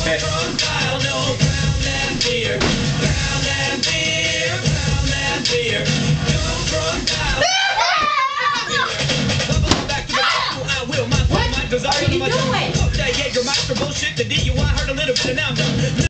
What are you doing? That Jägermeister bullshit, the DUI hurt a little bit and now I'm done.